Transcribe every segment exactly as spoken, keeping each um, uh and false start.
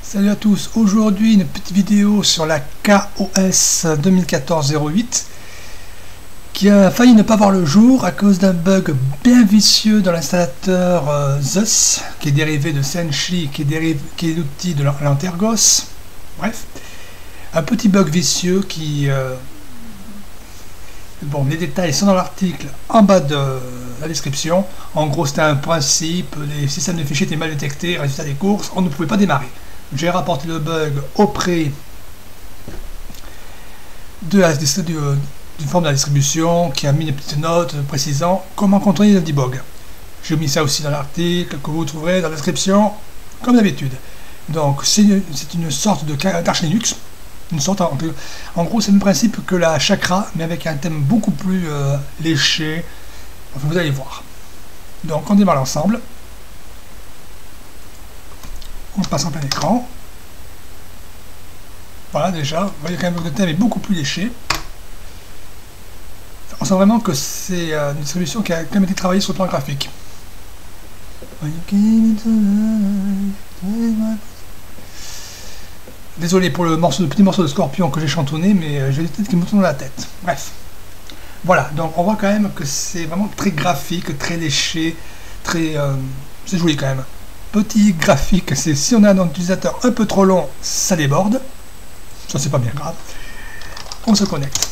Salut à tous, aujourd'hui une petite vidéo sur la K O S deux mille quatorze zéro huit qui a failli ne pas voir le jour à cause d'un bug bien vicieux dans l'installateur euh, Zeus, qui est dérivé de Senshi, qui est, dérivé, qui est l'outil de l'Antergos. Bref, un petit bug vicieux qui... Euh, bon, les détails sont dans l'article en bas de la description. En gros, c'était un principe, les systèmes de fichiers étaient mal détectés, résultat des courses, on ne pouvait pas démarrer. J'ai rapporté le bug auprès de la, d'une forme de la distribution qui a mis une petite note précisant comment contourner le debug. J'ai mis ça aussi dans l'article que vous trouverez dans la description comme d'habitude. Donc c'est une, une sorte de d'Arch Linux. Une sorte en, en gros c'est le même principe que la Chakra mais avec un thème beaucoup plus euh, léché. Enfin, vous allez voir. Donc on démarre l'ensemble. On passe en plein écran. Voilà, déjà, vous voyez quand même que le thème est beaucoup plus léché. On sent vraiment que c'est euh, une distribution qui a quand même été travaillée sur le plan graphique. Désolé pour le, morceau, le petit morceau de Scorpion que j'ai chantonné, mais j'ai des têtes qui me tournent dans la tête. Bref. Voilà, donc on voit quand même que c'est vraiment très graphique, très léché, très... Euh, c'est joli quand même. Petit graphique, c'est si on a un utilisateur un peu trop long, ça déborde. Ça c'est pas bien grave. On se connecte.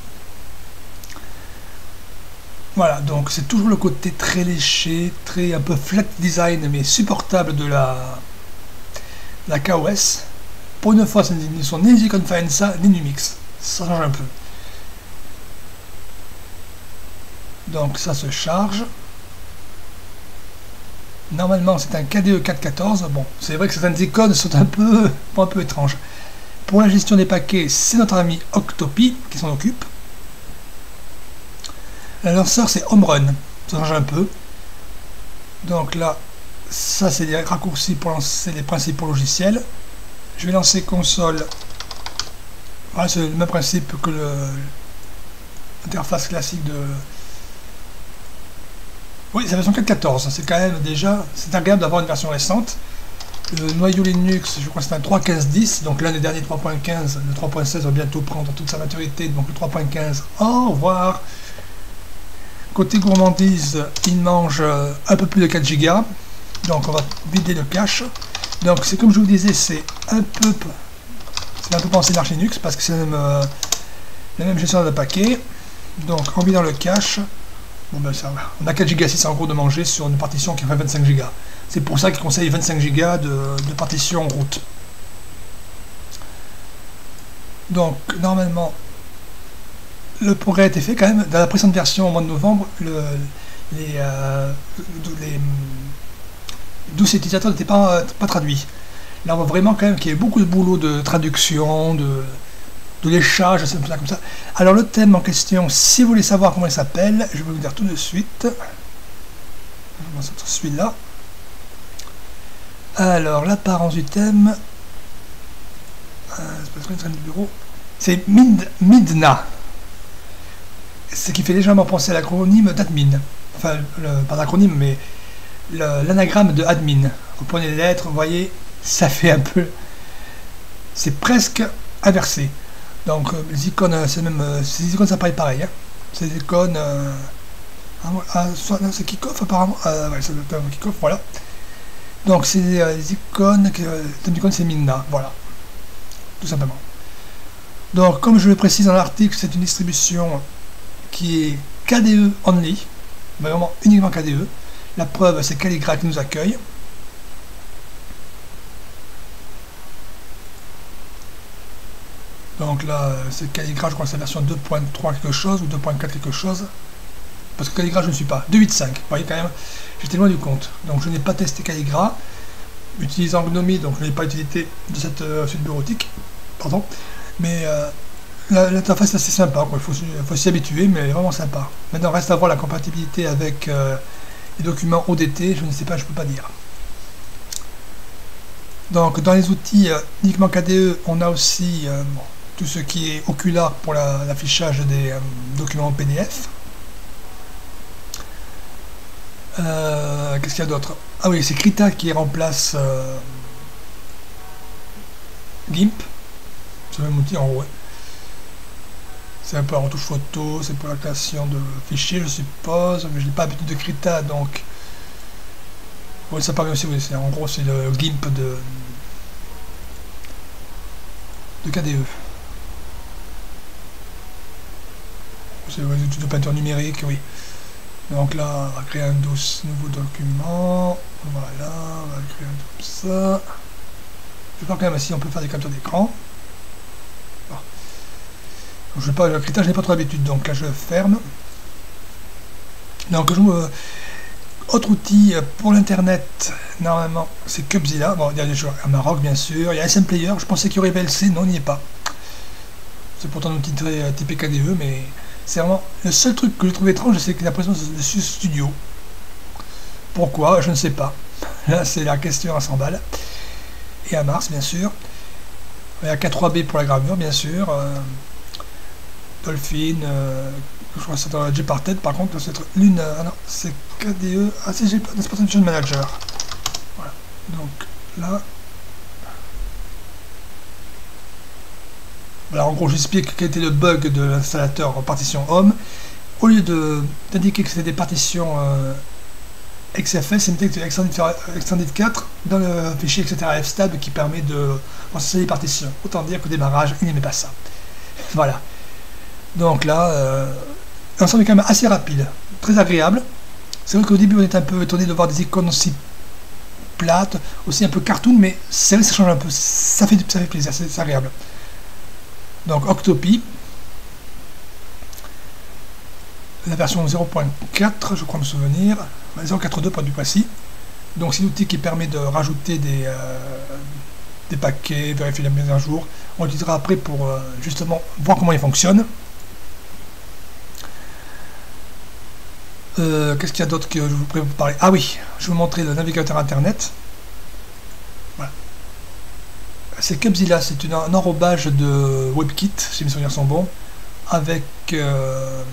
Voilà, donc c'est toujours le côté très léché, très un peu flat design, mais supportable de la, la K O S. Pour une fois, ce ne sont ni Confianza ni Numix. Ça change un peu. Donc ça se charge. Normalement, c'est un K D E quatre cent quatorze. Bon, c'est vrai que certaines icônes sont un peu, un peu étranges. Pour la gestion des paquets, c'est notre ami Octopi qui s'en occupe. Le lanceur, c'est Homerun. Ça change un peu. Donc là, ça, c'est des raccourcis pour lancer les principaux logiciels. Je vais lancer console. Voilà, c'est le même principe que l'interface classique de... Oui, c'est la version quatre cent quatorze, c'est quand même déjà, c'est agréable d'avoir une version récente. Le noyau Linux, je crois que c'est un trois point quinze point dix, donc l'un des derniers trois point quinze, le trois point seize va bientôt prendre toute sa maturité, donc le trois point quinze, au revoir. Côté gourmandise, il mange un peu plus de quatre gigas, donc on va vider le cache. Donc c'est comme je vous disais, c'est un peu, c'est un peu pensé d'Arch Linux, parce que c'est la même, euh, la même gestion de paquets. Donc on vide dans le cache. Bon ben ça va. On a quatre giga six en gros de manger sur une partition qui fait vingt-cinq gigas. C'est pour ça qu'il conseille vingt-cinq gigas de, de partition route. Donc normalement le progrès a été fait quand même. Dans la précédente version au mois de novembre, le, les, euh, les douze utilisateurs n'étaient pas, pas traduits. Là on voit vraiment quand même qu'il y a beaucoup de boulot de traduction, de... de léchage, c'est comme ça. Alors le thème en question, si vous voulez savoir comment il s'appelle, je vais vous dire tout de suite. Celui-là. Alors l'apparence du thème, c'est Mid, Midna, ce qui fait légèrement penser à l'acronyme d'admin. Enfin, le, pas l'acronyme, mais l'anagramme de admin. Vous prenez les lettres, vous voyez, ça fait un peu, c'est presque inversé. Donc euh, les icônes, c'est même, euh, ces icônes ça paraît pareil. Hein. Ces icônes, euh, ah, c'est Kickoff apparemment. Euh, ouais, c'est Kickoff, voilà. Donc c'est euh, les icônes, euh, le icône c'est Minna, voilà, tout simplement. Donc comme je le précise dans l'article, c'est une distribution qui est K D E only, vraiment uniquement K D E. La preuve, c'est Calligra qui nous accueille. Donc là, c'est Calligra, je crois que c'est la version deux point trois quelque chose, ou deux point quatre quelque chose. Parce que Calligra, je ne suis pas. deux point huit point cinq, vous voyez quand même, j'étais loin du compte. Donc je n'ai pas testé Calligra. Utilisant Gnommy, donc je n'ai pas utilité de cette euh, suite bureautique. Pardon. Mais euh, l'interface est assez sympa, quoi. Il faut, faut s'y habituer, mais elle est vraiment sympa. Maintenant, reste à voir la compatibilité avec euh, les documents O D T, je ne sais pas, je ne peux pas dire. Donc dans les outils euh, uniquement K D E, on a aussi... Euh, bon, tout ce qui est Ocular pour l'affichage la, des euh, documents P D F. Euh, Qu'est-ce qu'il y a d'autre? Ah oui, c'est Krita qui remplace euh, GIMP. C'est le même outil en gros. C'est un peu en retouche photo, c'est pour la création de fichiers, je suppose, mais je n'ai pas l'habitude de Krita, donc... Oui, ça permet aussi, oui, en gros, c'est le GIMP de... de K D E. C'est les outils de peinture numérique, oui. Donc là, on va créer un dossier, nouveau document. Voilà, on va créer un comme ça. Je vais voir quand même si on peut faire des captures d'écran. Bon. Je vais pas, le critère, je n'ai pas trop l'habitude, donc là je ferme. Donc je me... Autre outil pour l'internet, normalement, c'est Cubzilla. Bon, il y a des joueurs à Maroc, bien sûr. Il y a S M Player, je pensais qu'il y aurait V L C, non, il n'y est pas. C'est pourtant un outil très typé K D E, mais c'est vraiment le seul truc que j'ai trouvé étrange, c'est que la présence de Studio. Pourquoi? Je ne sais pas. Là, c'est la question à cent balles. Et à Mars, bien sûr. Il y a K trois B pour la gravure, bien sûr. Euh, Dolphin, euh, je crois que c'est dans Gparted, par contre, c'est l'une. Ah non, c'est K D E. Ah, c'est Gparted Manager. Voilà. Donc là. Voilà, en gros, j'explique quel était le bug de l'installateur en partition Home. Au lieu d'indiquer que c'était des partitions euh, X F S, c'est mettait Extended quatre dans le fichier et cetera fstab qui permet de installer les partitions. Autant dire qu'au démarrage, il n'aimait pas ça. Voilà. Donc là, euh, l'ensemble est quand même assez rapide, très agréable. C'est vrai qu'au début, on est un peu étonné de voir des icônes aussi plates, aussi un peu cartoon, mais c'est vrai que ça change un peu, ça fait, ça fait plaisir, c'est agréable. Donc Octopi, la version zéro point quatre, je crois me souvenir, zéro point quatre deux pour du précis. Donc c'est l'outil qui permet de rajouter des, euh, des paquets, vérifier la mise à jour. On l'utilisera après pour euh, justement voir comment il fonctionne. Euh, Qu'est-ce qu'il y a d'autre que je vous pourrais vous parler? Ah oui, je vais vous montrer le navigateur internet. Voilà. C'est Cubzilla, c'est un enrobage de WebKit, si mes souvenirs sont bons, avec euh,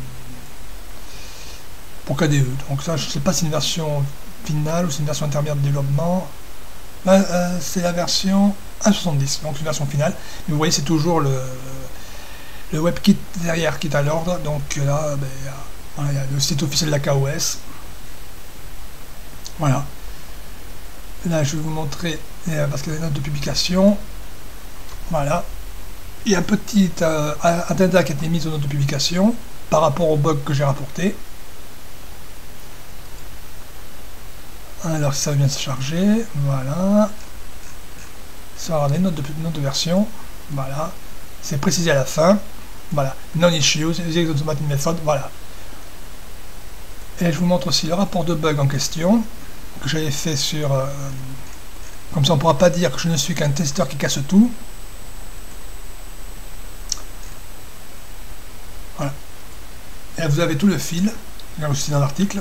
pour K D E. Donc ça, je ne sais pas si c'est une version finale ou c'est une version intermédiaire de développement. Là, euh, c'est la version un point soixante-dix, donc une version finale. Mais vous voyez, c'est toujours le, le WebKit derrière qui est à l'ordre. Donc là, ben, voilà, il y a le site officiel de la K O S. Voilà. Là, je vais vous montrer, euh, parce qu'il y a des notes de publication. Voilà. Il y a un petit euh, addenda qui a été mis aux notes de publication par rapport au bug que j'ai rapporté. Alors, ça va bien se charger. Voilà. Ça va avoir des notes de, notes de version. Voilà. C'est précisé à la fin. Voilà. Non-issues, using automatic method. Voilà. Et je vous montre aussi le rapport de bug en question que j'avais fait sur... Euh, comme ça, on ne pourra pas dire que je ne suis qu'un testeur qui casse tout. Voilà. Et là, vous avez tout le fil, là aussi dans l'article.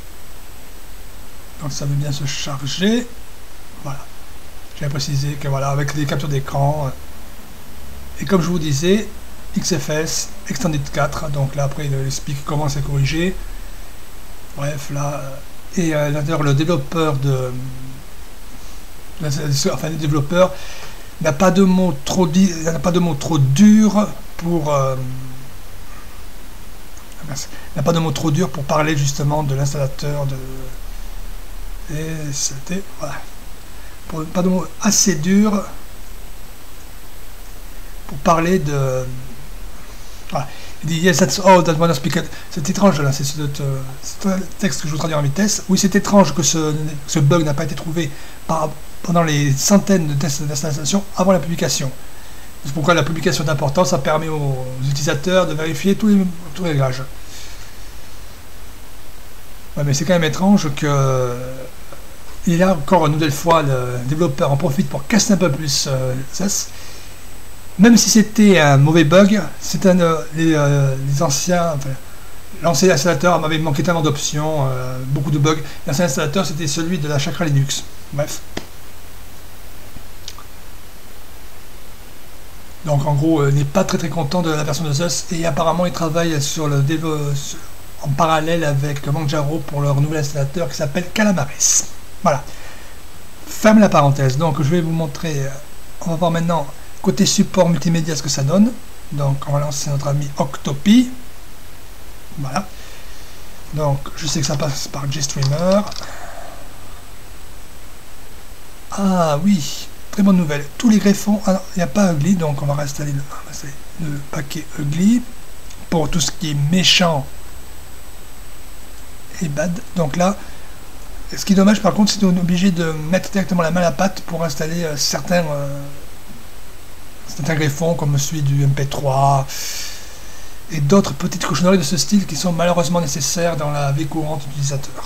Donc ça veut bien se charger. Voilà. J'avais précisé que voilà, avec des captures d'écran. Et comme je vous disais, X F S, Extended quatre. Donc là, après, il explique comment c'est corrigé. Bref, là. Et euh, d'ailleurs, le développeur de. Enfin, le développeur n'a pas de mots trop dit, n'a pas de mots trop durs pour. Euh, n'a pas de mots trop durs pour parler justement de l'installateur de. Et c'était voilà. Pour, pas de mots assez durs pour parler de. Voilà. Il dit yes, that's all that one speak. C'est étrange là, c'est ce texte que je vous traduis en vitesse. Oui, c'est étrange que ce, ce bug n'a pas été trouvé par, pendant les centaines de tests d'installation avant la publication. C'est pourquoi la publication est importante, ça permet aux utilisateurs de vérifier tous les, tous les réglages. Ouais, mais c'est quand même étrange que il y a encore une nouvelle fois le développeur en profite pour casser un peu plus euh, ça. Même si c'était un mauvais bug, c'est un euh, les, euh, les anciens, enfin, l'ancien installateur m'avait manqué tellement d'options, euh, beaucoup de bugs. L'ancien installateur c'était celui de la Chakra Linux. Bref. Donc en gros, il n'est pas très très content de la version de Zeus et apparemment il travaille sur le développement en parallèle avec Manjaro pour leur nouvel installateur qui s'appelle Calamares. Voilà. Ferme la parenthèse. Donc je vais vous montrer, on va voir maintenant côté support multimédia ce que ça donne. Donc on va lancer notre ami Octopi. Voilà. Donc je sais que ça passe par GStreamer. Ah oui, très bonne nouvelle. Tous les greffons, il n'y a pas Ugly, donc on va réinstaller le, le paquet Ugly pour tout ce qui est méchant et bad. Donc là, ce qui est dommage par contre, c'est qu'on est obligé de mettre directement la main à la pâte pour installer euh, certains, euh, certains greffons comme celui du M P trois et d'autres petites cochonneries de ce style qui sont malheureusement nécessaires dans la vie courante utilisateur.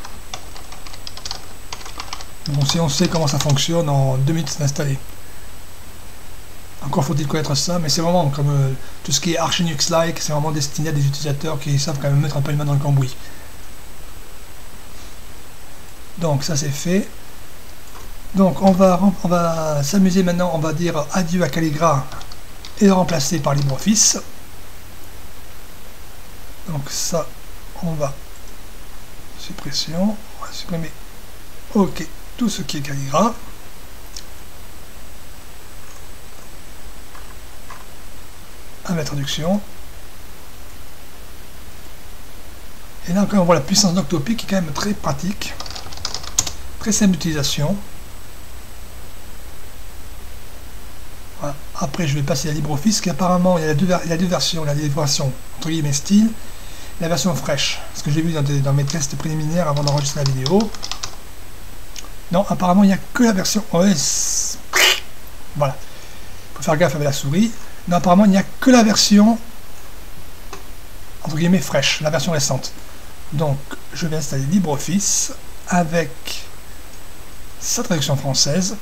Bon, si on sait comment ça fonctionne, en deux minutes c'est installé. Encore faut-il connaître ça, mais c'est vraiment comme euh, tout ce qui est Arch Linux-like, c'est vraiment destiné à des utilisateurs qui savent quand même mettre un peu les mains dans le cambouis. Donc ça c'est fait. Donc on va, on va s'amuser maintenant, on va dire adieu à Calligra et le remplacer par LibreOffice. Donc ça, on va suppression, on va supprimer. Ok. Tout ce qui est Calligra. Avec la traduction. Et là encore on voit la puissance d'Octopi qui est quand même très pratique. Très simple d'utilisation. Voilà. Après je vais passer à LibreOffice qui apparemment il y a deux, il y a deux versions. La version entre guillemets style. La version fraîche. Ce que j'ai vu dans, des, dans mes tests préliminaires avant d'enregistrer la vidéo. Non, apparemment, il n'y a que la version... Ouais, voilà. Il faut faire gaffe avec la souris. Non, apparemment, il n'y a que la version... entre guillemets, fraîche, la version récente. Donc, je vais installer LibreOffice avec sa traduction française.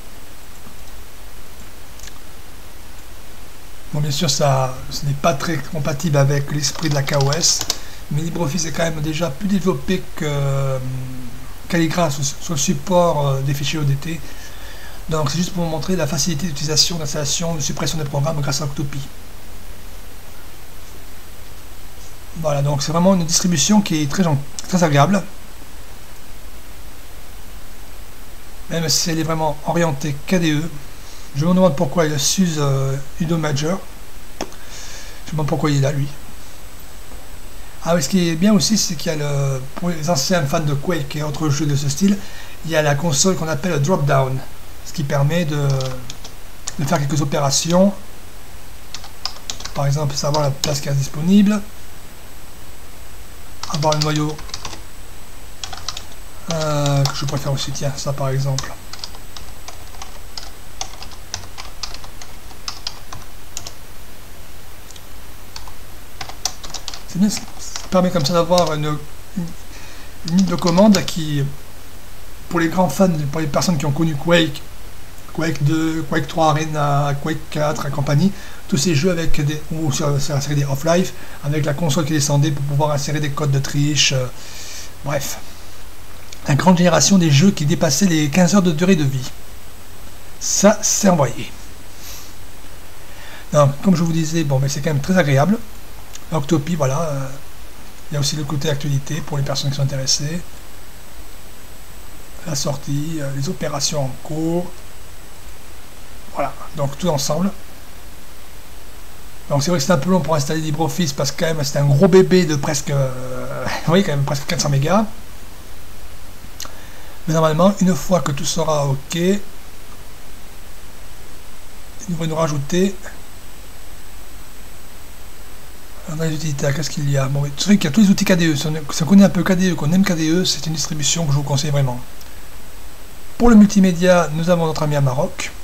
Bon, bien sûr, ça, ce n'est pas très compatible avec l'esprit de la K O S, mais LibreOffice est quand même déjà plus développé que... Calligra sur, sur le support euh, des fichiers O D T. Donc c'est juste pour vous montrer la facilité d'utilisation, d'installation, de suppression des programmes grâce à Octopi. Voilà, donc c'est vraiment une distribution qui est très, très agréable. Même si elle est vraiment orientée K D E. Je me demande pourquoi il s'use euh, Udo Major. Je me demande pourquoi il est là lui. Ah oui, ce qui est bien aussi, c'est qu'il y a le, pour les anciens fans de Quake et autres jeux de ce style, il y a la console qu'on appelle drop down, ce qui permet de, de faire quelques opérations. Par exemple, savoir la place qui est disponible, avoir le noyau euh, que je préfère aussi, tiens, ça par exemple. C'est bien, ça permet comme ça d'avoir une, une, une ligne de commande qui, pour les grands fans, pour les personnes qui ont connu Quake, Quake deux, Quake trois Arena, Quake quatre et compagnie, tous ces jeux avec des, ou sur, sur la série des Half-Life, avec la console qui descendait pour pouvoir insérer des codes de triche, euh, bref. La grande génération des jeux qui dépassaient les quinze heures de durée de vie. Ça, c'est envoyé. Donc, comme je vous disais, bon, mais c'est quand même très agréable. Octopi, voilà. Euh, il y a aussi le côté actualité pour les personnes qui sont intéressées. La sortie, euh, les opérations en cours. Voilà, donc tout ensemble. Donc c'est vrai que c'est un peu long pour installer LibreOffice parce que quand même c'est un gros bébé de presque, euh, oui, quand même presque quatre cents mégas. Mais normalement, une fois que tout sera OK, il va nous rajouter dans les utilitaires, qu'est-ce qu'il y a? Bon, c'est vrai qu'il y a tous les outils K D E. Si on connaît un peu K D E, qu'on aime K D E, c'est une distribution que je vous conseille vraiment. Pour le multimédia, nous avons notre ami Amarok.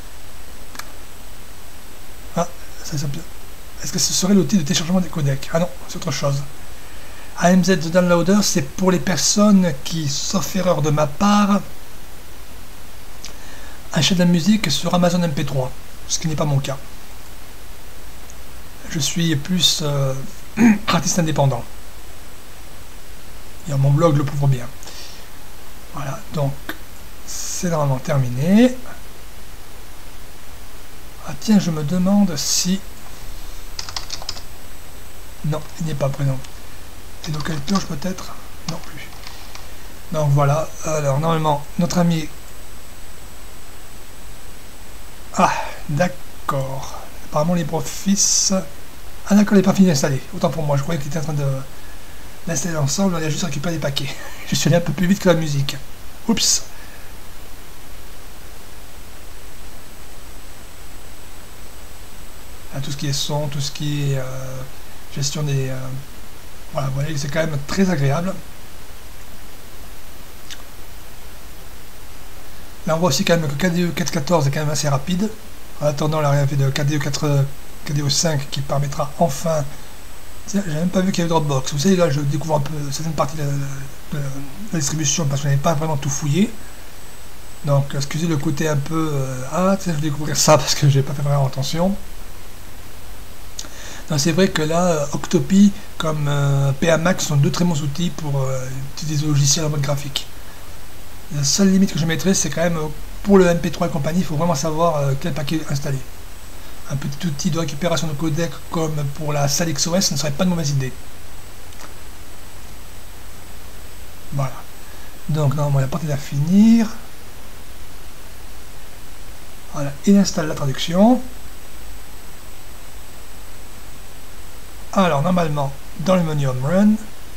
Ah, ça s'appelle. Est-ce que ce serait l'outil de téléchargement des codecs? Ah non, c'est autre chose. A M Z The Downloader, c'est pour les personnes qui, sauf erreur de ma part, achètent de la musique sur Amazon M P trois, ce qui n'est pas mon cas. Je suis plus euh, artiste indépendant. Et mon blog le prouve bien. Voilà, donc c'est normalement terminé. Ah tiens, je me demande si... Non, il n'est pas présent. Et donc elle purge peut-être? Non plus. Donc voilà, alors normalement, notre ami... Ah, d'accord. Apparemment LibreOffice... Ah d'accord, il n'est pas fini d'installer. Autant pour moi, je croyais qu'il était en train de l'installer ensemble, on a juste récupéré les paquets. Je suis allé un peu plus vite que la musique. Oups. Ah, tout ce qui est son, tout ce qui est euh, gestion des... Euh, voilà, voilà, c'est quand même très agréable. Là on voit aussi quand même que K D E quatre point quatorze est quand même assez rapide. En attendant l'arrivée de K D E quatre, K D E cinq qui permettra enfin... J'ai même pas vu qu'il y avait Dropbox. Vous savez, là je découvre un peu certaines parties de, de, de la distribution parce que je n'avais pas vraiment tout fouillé. Donc excusez le côté un peu... Euh, ah, tu sais, je vais découvrir ça parce que j'ai pas fait vraiment attention. C'est vrai que là, Octopi comme euh, P A Max sont deux très bons outils pour euh, utiliser des logiciels en mode graphique. La seule limite que je mettrais, c'est quand même pour le M P trois et compagnie, il faut vraiment savoir euh, quel paquet installer. Un petit outil de récupération de codec comme pour la salle X O S ne serait pas de mauvaise idée. Voilà. Donc normalement la partie va finir. Voilà, il installe la traduction. Alors normalement, dans le menu Home Run,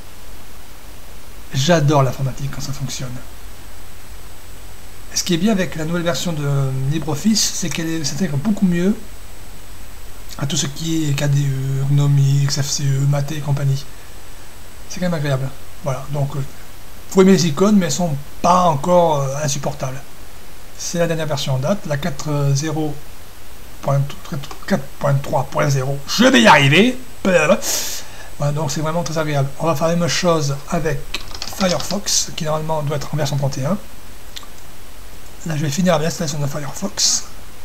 j'adore l'informatique quand ça fonctionne. Ce qui est bien avec la nouvelle version de LibreOffice, c'est qu'elle s'intègre beaucoup mieux à tout ce qui est K D E, Gnome, X F C E, Mate et compagnie. C'est quand même agréable. Voilà, donc vous pouvez aimer les icônes, mais elles sont pas encore euh, insupportables. C'est la dernière version en date, la quatre point trois point zéro. Je vais y arriver. Voilà, donc c'est vraiment très agréable. On va faire la même chose avec Firefox, qui normalement doit être en version trente et un. Là, je vais finir l'installation de Firefox.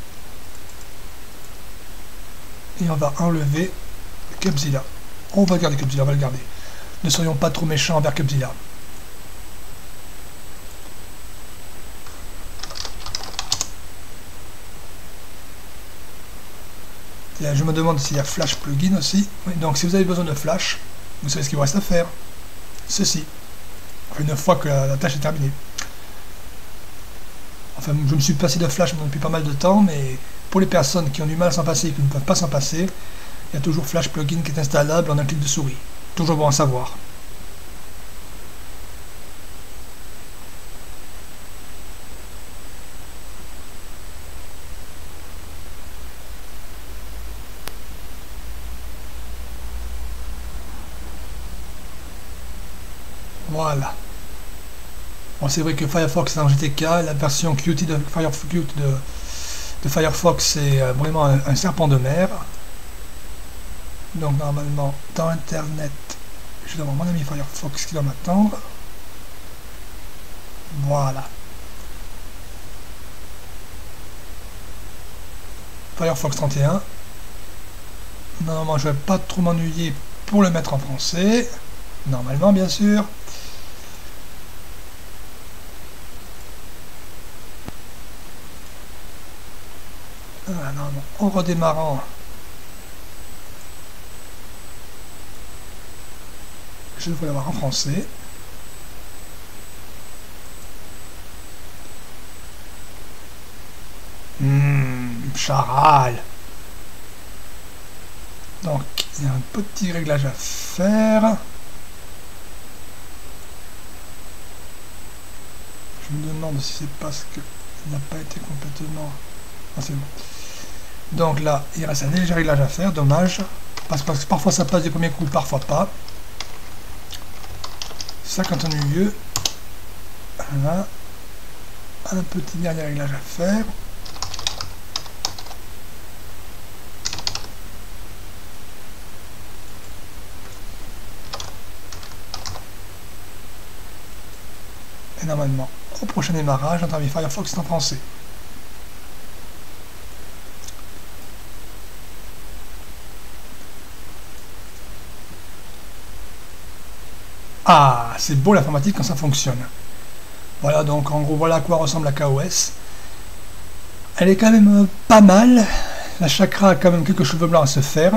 Et on va enlever Cubzilla. On va garder Cubzilla, on va le garder. Ne soyons pas trop méchants envers Cubzilla. Je me demande s'il y a Flash Plugin aussi. Oui, donc si vous avez besoin de Flash, vous savez ce qu'il vous reste à faire. Ceci. Une fois que la, la tâche est terminée. Enfin, je me suis passé de Flash depuis pas mal de temps, mais pour les personnes qui ont du mal à s'en passer et qui ne peuvent pas s'en passer, il y a toujours Flash Plugin qui est installable en un clic de souris. Toujours bon à savoir. Voilà. Bon, c'est vrai que Firefox est en G T K, la version Qt de Firefox, de, de Firefox est vraiment un, un serpent de mer. Donc normalement, dans Internet, je dois avoir mon ami Firefox qui doit m'attendre. Voilà. Firefox trente et un. Normalement, je ne vais pas trop m'ennuyer pour le mettre en français. Normalement, bien sûr. Ah, non, non. En redémarrant, je devrais l'avoir en français. Hum, charal. Donc, il y a un petit réglage à faire. Je me demande si c'est parce qu'il n'a pas été complètement... Ah, c'est bon. Donc là, il reste un léger réglage à faire, dommage. Parce que parfois ça passe du premier coup, parfois pas. cinquante-neuf lieux. Voilà. Un petit dernier réglage à faire. Et normalement, au prochain démarrage, notre ami Firefox est en français. Ah, c'est beau l'informatique quand ça fonctionne. Voilà, donc en gros, voilà à quoi ressemble la K O S. Elle est quand même euh, pas mal. La chakra a quand même quelques cheveux blancs à se faire.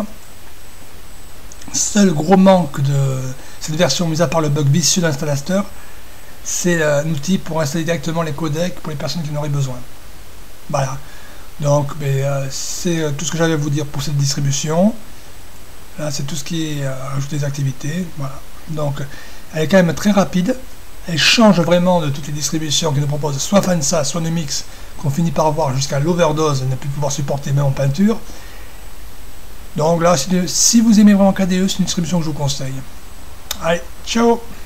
Seul gros manque de cette version, mis à part le bug vicieux d'installateur, c'est un outil pour installer directement les codecs pour les personnes qui en auraient besoin. Voilà. Donc ben, euh, c'est euh, tout ce que j'avais à vous dire pour cette distribution. Là c'est tout ce qui est euh, ajouter des activités. Voilà. Donc elle est quand même très rapide. Elle change vraiment de toutes les distributions qui nous proposent soit Fansa, soit Numix, qu'on finit par voir jusqu'à l'overdose et ne plus pouvoir supporter même en peinture. Donc là, si vous aimez vraiment K D E, c'est une distribution que je vous conseille. Allez, ciao!